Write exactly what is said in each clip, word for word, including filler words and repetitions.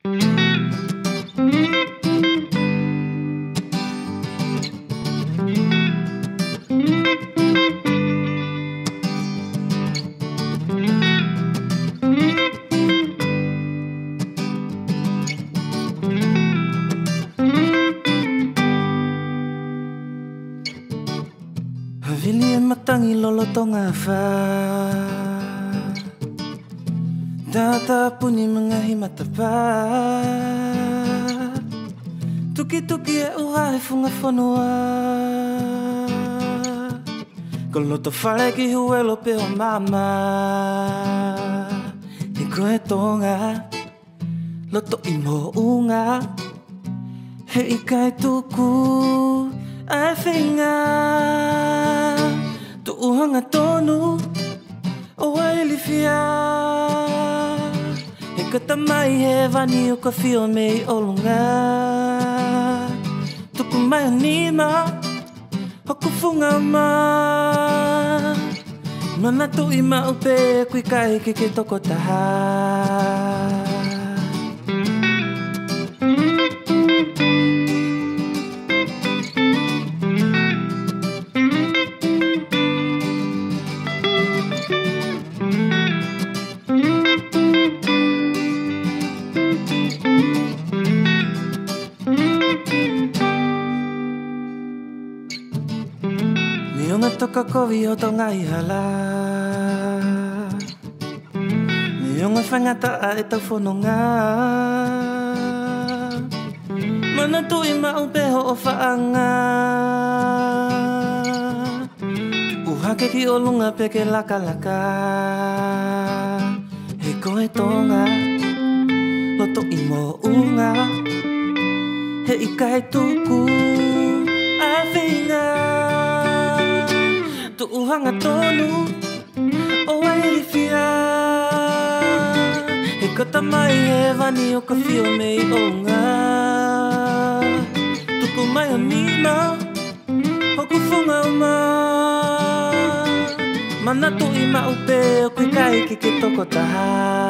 Havili e matangi lolo tonga wha Tata puni mangahi matapa Tuki tuki e ua e funga whanua Ko loto whare ki huelo pe o mama I koe tonga Loto i mo unga He i kai tuku ai whinga Tu uhanga tonu o waili fia He kata mai he vani o ka fio mei olunga Tuku mai o nima hoku funga ma Mana tu i maupe kui kai ki ke toko taha Nionga toka kovi o tonga i hala Nionga whangata a e tau whanonga Mana tu i maupeho o whaanga Uhake ki o lunga peke laka laka He koe tonga Loto i mo unga He i kai tuku a whinga Tu uhanga tonu o waili fia He kata mai he vani o ka fio mei onga Tuku mai o nina hoku funga uma Mana tu i maupe o kui kai ki ke toko taha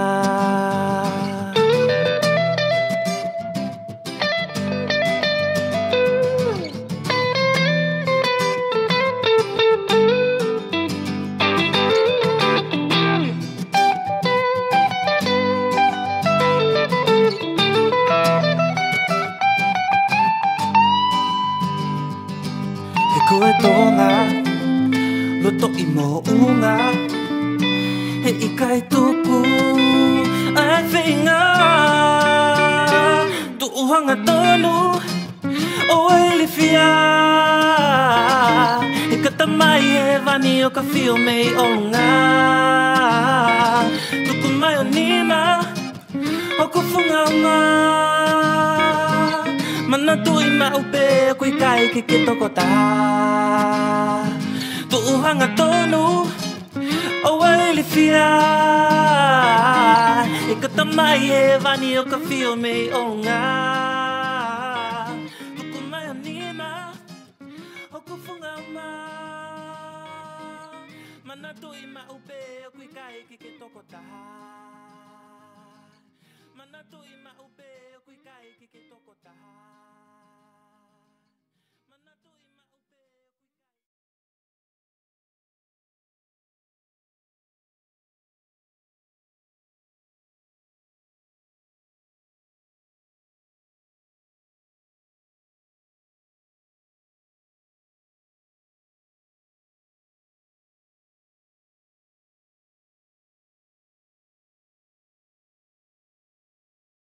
Koe tonga, loto i mo unga He i kai tuku ai whinga Tu uhanga tonu o waili fia He kata mai e vani o ka fio mei olunga Tuku mai o nima hoku funga uma Mana tu i maupe kui kai ki ke toko taha Tu uhanga tonu o waili fia E kata mai e vani o ka fio mei olunga Tuku mai o nima hoku funga uma Mana tu i maupe kui kai ki ke toko taha Mana tu i maupe kui kai ki ke toko taha